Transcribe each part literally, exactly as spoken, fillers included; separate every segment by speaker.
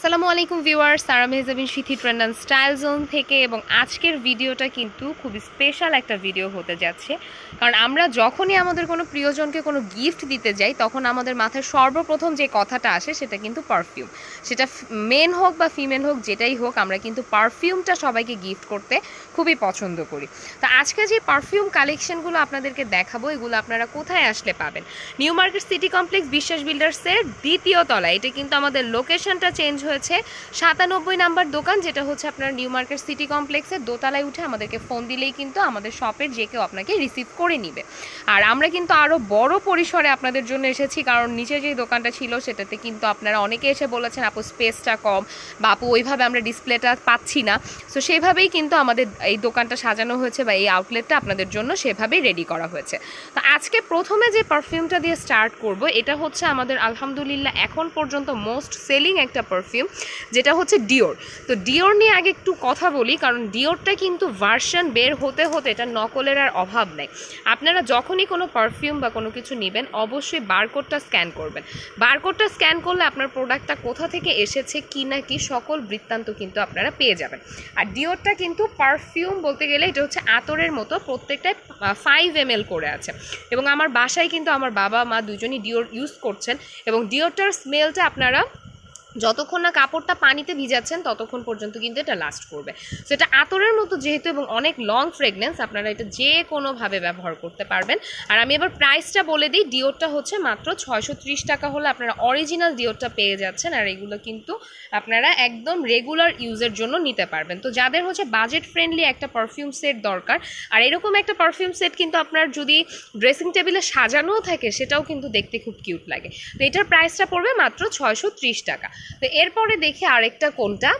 Speaker 1: আসসালামু আলাইকুম viewers, Sara Mehjabin Sithi trend and style zone থেকে। এবং আজকের ভিডিওটা কিন্তু খুবই স্পেশাল একটা ভিডিও হতে যাচ্ছে, কারণ আমরা যখনই আমাদের কোনো প্রিয়জনকে কোনো গিফট দিতে যাই তখন আমাদের মাথায় সর্বপ্রথম যে কথাটা আসে সেটা কিন্তু পারফিউম। সেটা মেন হোক বা ফিমেল হোক, যেটাই হোক, আমরা কিন্তু পারফিউমটা সবাইকে গিফট করতে খুবই পছন্দ করি। তো আজকে যে পারফিউম কালেকশনগুলো আপনাদেরকে দেখাবো, এগুলো আপনারা কোথায় আসলে পাবেন? নিউ মার্কেট সিটি কমপ্লেক্স বিশ্বাস বিল্ডার্সের দ্বিতীয় তলায়। এটা কিন্তু আমাদের লোকেশনটা চেঞ্জ হয়েছে, সাতানব্বই নাম্বার দোকান, যেটা হচ্ছে আপনার নিউ মার্কেট সিটি কমপ্লেক্সের দোতলায় উঠে আমাদেরকে ফোন দিলেই কিন্তু আমাদের শপের যে কেউ আপনাকে রিসিভ করে নিবে। আর আমরা কিন্তু আরও বড় পরিসরে আপনাদের জন্য এসেছি, কারণ নিচে যে দোকানটা ছিল সেটাতে কিন্তু আপনারা অনেকে এসে বলেছেন আপু স্পেসটা কম, বা আপু ওইভাবে আমরা ডিসপ্লেটা পাচ্ছি না। সো সেইভাবেই কিন্তু আমাদের এই দোকানটা সাজানো হয়েছে, বা এই আউটলেটটা আপনাদের জন্য সেভাবেই রেডি করা হয়েছে। তো আজকে প্রথমে যে পারফিউমটা দিয়ে স্টার্ট করব, এটা হচ্ছে আমাদের আলহামদুলিল্লাহ এখন পর্যন্ত মোস্ট সেলিং একটা পারফিউম, যেটা হচ্ছে ডিওর। তো ডিওর নিয়ে আগে একটু কথা বলি, কারণ ডিওরটা কিন্তু ভার্সন বের হতে হতে এটা নকলের আর অভাব নেই। আপনারা যখনই কোনো পারফিউম বা কোনো কিছু নেবেন অবশ্যই বারকোডটা স্ক্যান করবেন। বারকোডটা স্ক্যান করলে আপনার প্রোডাক্টটা কোথা থেকে এসেছে, কি না কি, সকল বৃত্তান্ত কিন্তু আপনারা পেয়ে যাবেন। আর ডিওরটা কিন্তু পারফিউম বলতে গেলে এটা হচ্ছে আতরের মতো, প্রত্যেকটায় ফাইভ এম এল করে আছে। এবং আমার বাসায় কিন্তু আমার বাবা মা দুজনই ডিওর ইউজ করছেন, এবং ডিওরটার স্মেলটা আপনারা যতক্ষণ না কাপড়টা পানিতে ভিজাচ্ছেন ততক্ষণ পর্যন্ত কিন্তু এটা লাস্ট করবে। সো এটা আতরের মতো যেহেতু এবং অনেক লং ফ্রেগনেন্স, আপনারা এটা যে কোনোভাবে ব্যবহার করতে পারবেন। আর আমি এবার প্রাইসটা বলে দিই, ডিওরটা হচ্ছে মাত্র ছয়শো ত্রিশ টাকা হলে আপনারা অরিজিনাল ডিওরটা পেয়ে যাচ্ছেন। আর এগুলো কিন্তু আপনারা একদম রেগুলার ইউজের জন্য নিতে পারবেন। তো যাদের হচ্ছে বাজেট ফ্রেন্ডলি একটা পারফিউম সেট দরকার, আর এরকম একটা পারফিউম সেট কিন্তু আপনার যদি ড্রেসিং টেবিলে সাজানোও থাকে সেটাও কিন্তু দেখতে খুব কিউট লাগে। তো এটার প্রাইসটা পড়বে মাত্র ছয়শো ত্রিশ টাকা। তো এরপরে দেখি আরেকটা কোনটা,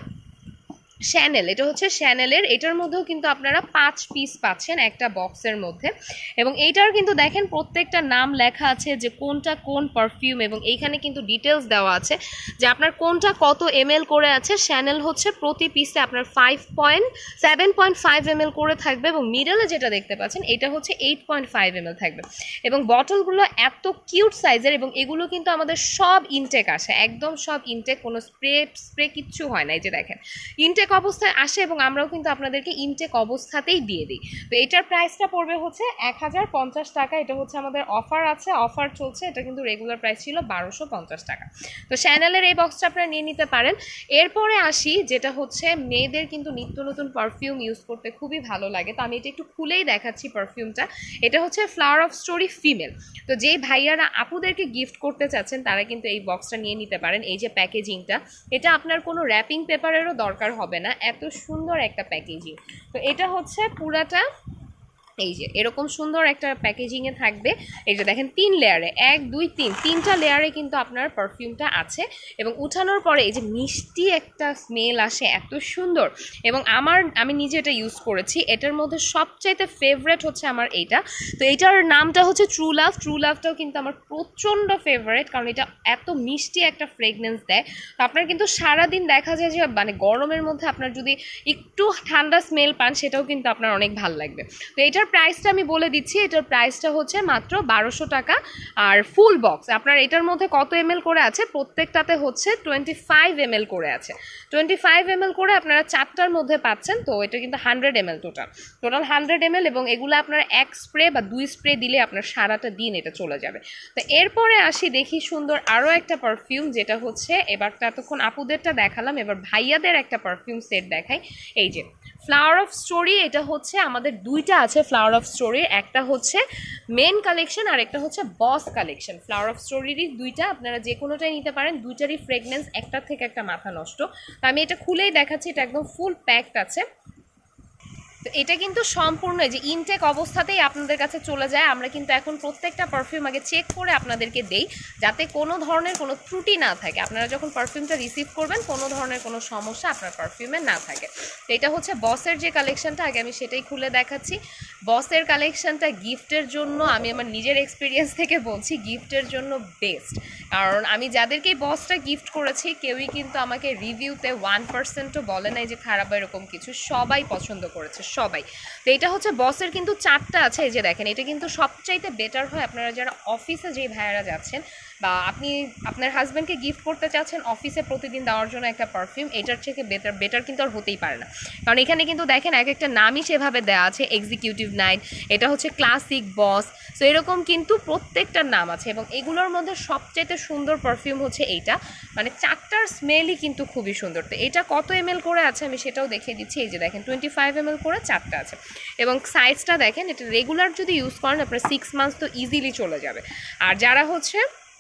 Speaker 1: শ্যানেল। এটা হচ্ছে শ্যানেলের, এটার মধ্যেও কিন্তু আপনারা পাঁচ পিস পাচ্ছেন একটা বক্সের মধ্যে। এবং এইটার কিন্তু দেখেন প্রত্যেকটা নাম লেখা আছে যে কোনটা কোন পারফিউম, এবং এইখানে কিন্তু ডিটেলস দেওয়া আছে যে আপনার কোনটা কত এম এল করে আছে। শ্যানেল হচ্ছে প্রতি পিসে আপনার five point seven point five ml এল করে থাকবে, এবং মিডলে যেটা দেখতে পাচ্ছেন এটা হচ্ছে এইট পয়েন্ট ফাইভ এম এল থাকবে। এবং বটলগুলো এত কিউট সাইজের, এবং এগুলো কিন্তু আমাদের সব ইনটেক আসে, একদম সব ইনটেক, কোনো স্প্রে স্প্রে কিচ্ছু হয় না। এই যে দেখেন ইনটেক অবস্থায় আসে, এবং আমরাও কিন্তু আপনাদেরকে ইনটেক অবস্থাতেই দিয়ে দিই। তো এটার প্রাইসটা পড়বে হচ্ছে এক হাজার পঞ্চাশ টাকা। এটা হচ্ছে আমাদের অফার আছে, অফার চলছে। এটা কিন্তু রেগুলার প্রাইস ছিল বারোশো পঞ্চাশ টাকা। তো শ্যানেলের এই বক্সটা আপনারা নিয়ে নিতে পারেন। এরপরে আসি, যেটা হচ্ছে মেয়েদের কিন্তু নিত্য নতুন পারফিউম ইউজ করতে খুবই ভালো লাগে। তো আমি এটা একটু খুলেই দেখাচ্ছি পারফিউমটা। এটা হচ্ছে ফ্লাওয়ার অফ স্টোরি ফিমেল। তো যেই ভাইয়ারা আপুদেরকে গিফট করতে চাচ্ছেন তারা কিন্তু এই বক্সটা নিয়ে নিতে পারেন। এই যে প্যাকেজিংটা, এটা আপনার কোনো র্যাপিং পেপারেরও দরকার হবে না, এত সুন্দর একটা প্যাকেজিং। তো এটা হচ্ছে পুরাটা এই যে এরকম সুন্দর একটা প্যাকেজিংয়ে থাকবে। এই যে দেখেন তিন লেয়ারে, এক দুই তিন তিনটা লেয়ারে কিন্তু আপনার পারফিউমটা আছে। এবং উঠানোর পরে এই যে মিষ্টি একটা স্মেল আসে, এত সুন্দর। এবং আমার আমি নিজে এটা ইউজ করেছি, এটার মধ্যে সবচাইতে ফেভারেট হচ্ছে আমার এইটা। তো এইটার নামটা হচ্ছে ট্রু লাভ। ট্রু লাভটাও কিন্তু আমার প্রচণ্ড ফেভারেট, কারণ এটা এত মিষ্টি একটা ফ্রেগনেন্স দেয়। তো আপনার কিন্তু সারাদিন দেখা যায় যে মানে গরমের মধ্যে আপনার যদি একটু ঠান্ডা স্মেল পান সেটাও কিন্তু আপনার অনেক ভালো লাগবে। তো এটার প্রাইসটা আমি বলে দিচ্ছি, এটার প্রাইসটা হচ্ছে মাত্র বারোশো টাকা। আর ফুল বক্স আপনার এটার মধ্যে কত এম এল করে আছে, প্রত্যেকটাতে হচ্ছে টোয়েন্টি ফাইভ এম এল করে আছে। টোয়েন্টি ফাইভ এম এল করে আপনারা চারটার মধ্যে পাচ্ছেন। তো এটা কিন্তু hundred M total total hundred ml M এল, এবং এগুলো আপনার এক স্প্রে বা দুই স্প্রে দিলে আপনার সারাটা দিন এটা চলে যাবে। তো এরপরে আসি, দেখি সুন্দর আরও একটা পারফিউম, যেটা হচ্ছে এবারটা এতক্ষণ আপুদেরটা দেখালাম, এবার ভাইয়াদের একটা পারফিউম সেট দেখাই। এই যে ফ্লাওয়ার অফ স্টোরি, এটা হচ্ছে আমাদের দুইটা আছে ফ্লাওয়ার অফ স্টোরির, একটা হচ্ছে মেন কালেকশন আর একটা হচ্ছে বস কালেকশন। ফ্লাওয়ার অফ স্টোরিরই দুইটা, আপনারা যে কোনোটাই নিতে পারেন, দুইটারই ফ্রেগনেন্স একটা থেকে একটা মাথা নষ্ট। তো আমি এটা খুলেই দেখাচ্ছি, এটা একদম ফুল প্যাকড আছে। তো এটা কিন্তু সম্পূর্ণ যে ইনটেক অবস্থাতেই আপনাদের কাছে চলে যায়। আমরা কিন্তু এখন প্রত্যেকটা পারফিউম আগে চেক করে আপনাদেরকে দেই, যাতে কোনো ধরনের কোনো ত্রুটি না থাকে। আপনারা যখন পারফিউমটা রিসিভ করবেন কোনো ধরনের কোনো সমস্যা আপনার পারফিউমে না থাকে। তো এটা হচ্ছে বসের যে কালেকশনটা, আগে আমি সেটাই খুলে দেখাচ্ছি। বসের কালেকশনটা গিফটের জন্য, আমি আমার নিজের এক্সপিরিয়েন্স থেকে বলছি, গিফটের জন্য বেস্ট। কারণ আমি যাদেরকেই বসটা গিফট করেছি কেউই কিন্তু আমাকে রিভিউতে ওয়ান পার্সেন্টও বলে নাই যে খারাপ এরকম কিছু, সবাই পছন্দ করেছে সবাই। তো এটা হচ্ছে বসের কিন্তু চারটা আছে, এই যে দেখেন এটা কিন্তু সবচাইতে বেটার হয় আপনারা যারা অফিসে যে ভাইয়ারা যাচ্ছেন, বা আপনি আপনার হাজব্যান্ডকে গিফট করতে চাচ্ছেন অফিসে প্রতিদিন দেওয়ার জন্য একটা পারফিউম, এটার থেকে বেটার বেটার কিন্তু আর হতেই পারে না। কারণ এখানে কিন্তু দেখেন এক একটা নামই সেভাবে দেওয়া আছে, এক্সিকিউটিভ নাইট, এটা হচ্ছে ক্লাসিক বস, সো এরকম কিন্তু প্রত্যেকটার নাম আছে। এবং এগুলোর মধ্যে সবচাইতে সুন্দর পারফিউম হচ্ছে এইটা, মানে চারটার স্মেলই কিন্তু খুবই সুন্দর। তো এটা কত এম এল করে আছে আমি সেটাও দেখিয়ে দিচ্ছি। এই যে দেখেন টোয়েন্টি ফাইভ এম এল করে চারটা আছে, এবং সাইজটা দেখেন, এটা রেগুলার যদি ইউজ করেন আপনার সিক্স মান্থস তো ইজিলি চলে যাবে। আর যারা হচ্ছে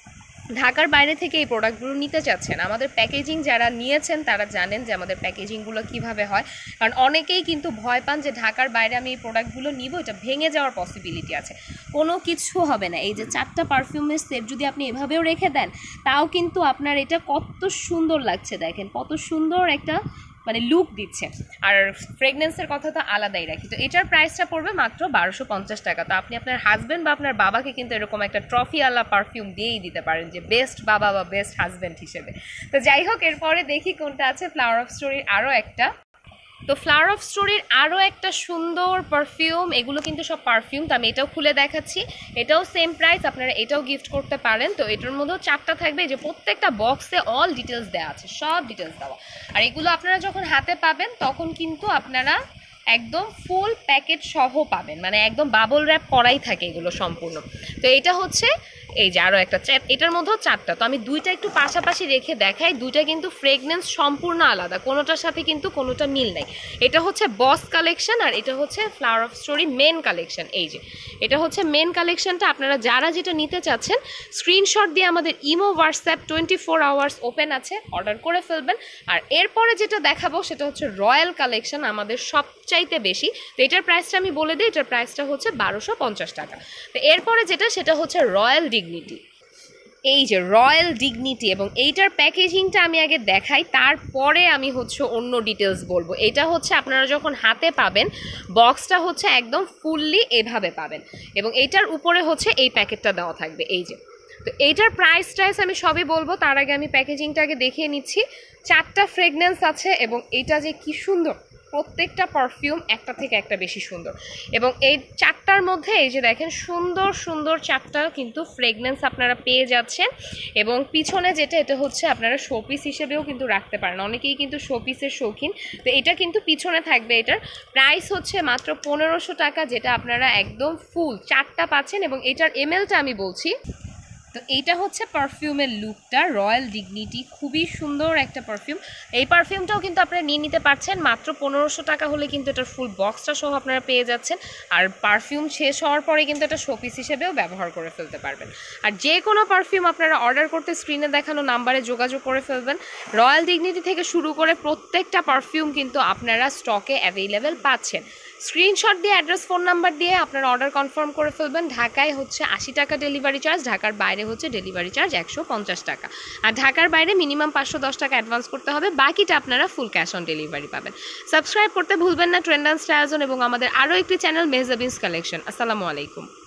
Speaker 1: ঢাকার বাইরে থেকে এই প্রোডাক্টগুলো নিতে চাচ্ছেন, আমাদের প্যাকেজিং যারা নিয়েছেন তারা জানেন যে আমাদের প্যাকেজিংগুলো কিভাবে হয়। কারণ অনেকেই কিন্তু ভয় পান যে ঢাকার বাইরে আমি এই প্রোডাক্টগুলো নিব, এটা ভেঙে যাওয়ার পসিবিলিটি আছে। কোনো কিছু হবে না। এই যে চারটা পারফিউমের সেট যদি আপনি এভাবেও রেখে দেন তাও কিন্তু আপনার এটা কত সুন্দর লাগছে, দেখেন কত সুন্দর একটা মানে লুক দিচ্ছে। আর ফ্রেগনেন্সের কথা তো আলাদাই রাখি। তো এটার প্রাইসটা পড়বে মাত্র বারোশো পঞ্চাশ টাকা। তো আপনি আপনার হাজব্যান্ড বা আপনার বাবাকে কিন্তু এরকম একটা ট্রফি আলা পারফিউম দিয়েই দিতে পারেন, যে বেস্ট বাবা বা বেস্ট হাজব্যান্ড হিসেবে। তো যাই হোক, এরপরে দেখি কোনটা আছে। ফ্লাওয়ার অফ স্টোরির আরও একটা, তো ফ্লাওয়ার অফ স্টোরির আরও একটা সুন্দর পারফিউম। এগুলো কিন্তু সব পারফিউম, তো আমি এটাও খুলে দেখাচ্ছি। এটাও সেম প্রাইস, আপনারা এটাও গিফট করতে পারেন। তো এটার মধ্যেও চারটা থাকবে, যে প্রত্যেকটা বক্সে অল ডিটেলস দেওয়া আছে, সব ডিটেলস দেওয়া। আর এগুলো আপনারা যখন হাতে পাবেন তখন কিন্তু আপনারা একদম ফুল প্যাকেট সহ পাবেন, মানে একদম বাবল র্যাপ করাই থাকে এগুলো সম্পূর্ণ। তো এটা হচ্ছে এই যে আরও একটা, এটার মধ্যেও চারটা। তো আমি দুইটা একটু পাশাপাশি রেখে দেখাই, দুইটা কিন্তু ফ্রেগনেন্স সম্পূর্ণ আলাদা, কোনোটার সাথে কিন্তু কোনোটা মিল নাই। এটা হচ্ছে বস কালেকশন আর এটা হচ্ছে flower of story men collection. এই যে এটা হচ্ছে মেন কালেকশনটা। আপনারা যারা যেটা নিতে চাচ্ছেন স্ক্রিনশট দিয়ে আমাদের imo WhatsApp twenty four hours open আছে, অর্ডার করে ফেলবেন। আর এরপরে যেটা দেখাবো সেটা হচ্ছে রয়্যাল কালেকশন, আমাদের সবচাইতে বেশি। তো এটার প্রাইসটা আমি বলে দিই, এটার প্রাইসটা হচ্ছে বারোশো পঞ্চাশ টাকা। তো এরপরে যেটা সেটা হচ্ছে রয়্যাল ডিগনিটি। এই যে রয়্যাল ডিগনিটি, এবং এইটার প্যাকেজিংটা আমি আগে দেখাই, তারপরে আমি হচ্ছে অন্য ডিটেলস বলবো। এটা হচ্ছে আপনারা যখন হাতে পাবেন বক্সটা হচ্ছে একদম ফুললি এভাবে পাবেন, এবং এইটার উপরে হচ্ছে এই প্যাকেটটা দেওয়া থাকবে। এই যে, তো এইটার প্রাইস টাইস আমি সবই বলবো, তার আগে আমি প্যাকেজিংটা আগে দেখিয়ে নিচ্ছি। চারটা ফ্রেগনেন্স আছে, এবং এইটা যে কি সুন্দর, প্রত্যেকটা পারফিউম একটা থেকে একটা বেশি সুন্দর। এবং এই চারটার মধ্যে এই যে দেখেন সুন্দর সুন্দর চারটা কিন্তু ফ্রেগনেন্স আপনারা পেয়ে যাচ্ছেন। এবং পিছনে যেটা, এটা হচ্ছে আপনারা শোপিস হিসেবেও কিন্তু রাখতে পারেন, অনেকেই কিন্তু শোপিসের শৌখিন। তো এটা কিন্তু পিছনে থাকবে। এটার প্রাইস হচ্ছে মাত্র পনেরোশো টাকা, যেটা আপনারা একদম ফুল চারটা পাচ্ছেন। এবং এটার এমএলটা আমি বলছি। তো এইটা হচ্ছে পারফিউমের লুকটা, রয়্যাল ডিগনিটি, খুবই সুন্দর একটা পারফিউম। এই পারফিউমটাও কিন্তু আপনারা নিয়ে নিতে পারছেন মাত্র পনেরোশো টাকা হলে, কিন্তু এটার ফুল বক্সটা সহ আপনারা পেয়ে যাচ্ছেন। আর পারফিউম শেষ হওয়ার পরে কিন্তু এটা শোপিস হিসেবেও ব্যবহার করে ফেলতে পারবেন। আর যে কোনো পারফিউম আপনারা অর্ডার করতে স্ক্রিনে দেখানো নাম্বারে যোগাযোগ করে ফেলবেন। রয়্যাল ডিগনিটি থেকে শুরু করে প্রত্যেকটা পারফিউম কিন্তু আপনারা স্টকে অ্যাভেলেবেল পাচ্ছেন। স্ক্রিনশট দিয়ে অ্যাড্রেস ফোন নাম্বার দিয়ে আপনারা অর্ডার কনফার্ম করে ফেলবেন। ঢাকায় হচ্ছে আশি টাকা ডেলিভারি চার্জ, ঢাকার বাইরে হচ্ছে ডেলিভারি চার্জ একশো পঞ্চাশ টাকা। আর ঢাকার বাইরে মিনিমাম পাঁচশো দশ টাকা অ্যাডভান্স করতে হবে, বাকিটা আপনারা ফুল ক্যাশ অন ডেলিভারি পাবেন। সাবস্ক্রাইব করতে ভুলবেন না ট্রেন্ড অ্যান্ড স্টাইল জোন এবং আমাদের আরও একটি চ্যানেল মেহজাবিনস কালেকশন। আসসালামু আলাইকুম।